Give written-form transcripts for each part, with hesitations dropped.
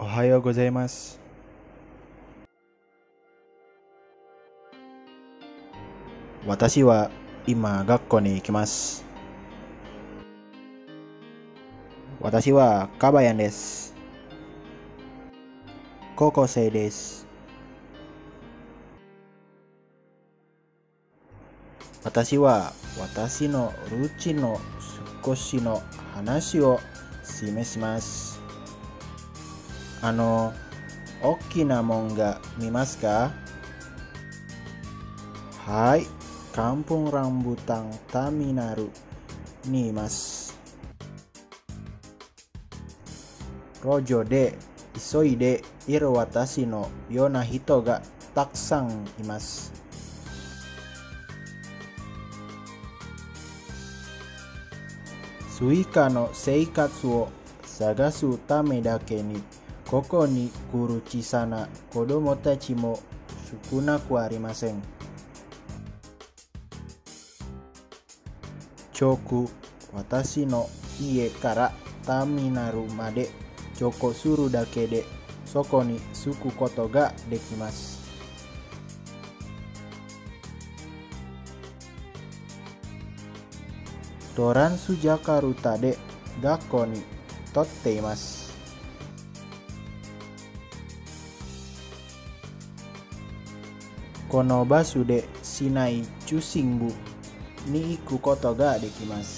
はようございます。私は今学校に行きます。私はカバヤンです。高校生です。私は私のルーチンの少しの話を示します。大きなもんが見ますか？はい、Kampung Rambutan Taminaru にいます。路上で急いでいる私のような人がたくさんいます。スイカの生活を探すためだけにここに来る小さな子供たちも少なくありません。直私の家からターミナルまで直行するだけでそこに着くことができます。トランスジャカルタで学校に通っています。この場所で市内中心部に行くことができます。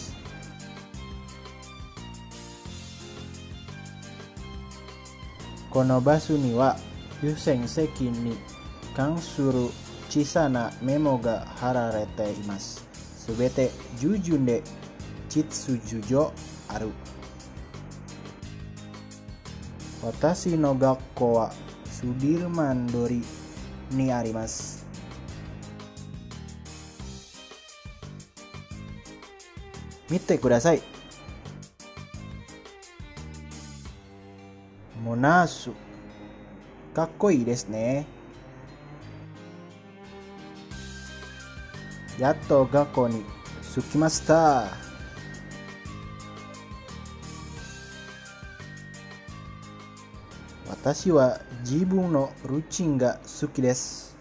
この場所には優先席に関する小さなメモが貼られています。すべて従順で秩序上ある。私の学校はスディルマン通りにあります。見てください。モナース、かっこいいですね。やっと学校に着きました。私は自分のルーチンが好きです。